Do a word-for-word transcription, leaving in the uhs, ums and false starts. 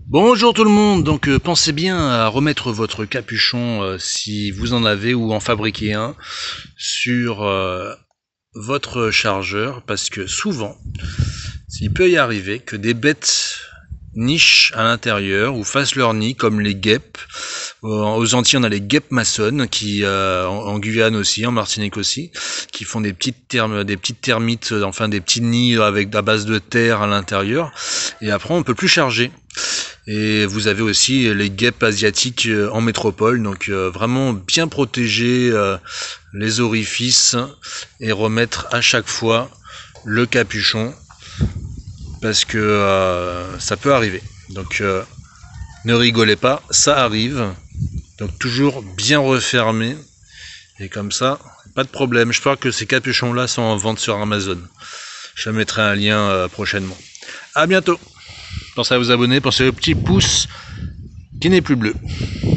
Bonjour tout le monde, donc euh, pensez bien à remettre votre capuchon euh, si vous en avez ou en fabriquer un sur euh, votre chargeur parce que souvent il peut y arriver que des bêtes nichent à l'intérieur ou fassent leur nid comme les guêpes. Aux Antilles on a les guêpes maçonnes qui euh, en Guyane aussi, en Martinique aussi, qui font des petites termes, des petites termites, enfin des petits nids avec à base de terre à l'intérieur et après on peut plus charger. Et vous avez aussi les guêpes asiatiques en métropole, donc euh, vraiment bien protéger euh, les orifices et remettre à chaque fois le capuchon parce que euh, ça peut arriver. Donc euh, ne rigolez pas, ça arrive. Donc toujours bien refermé et comme ça, pas de problème. Je crois que ces capuchons là sont en vente sur Amazon. Je mettrai un lien euh, prochainement. À bientôt. Pensez à vous abonner, pensez au petit pouce qui n'est plus bleu.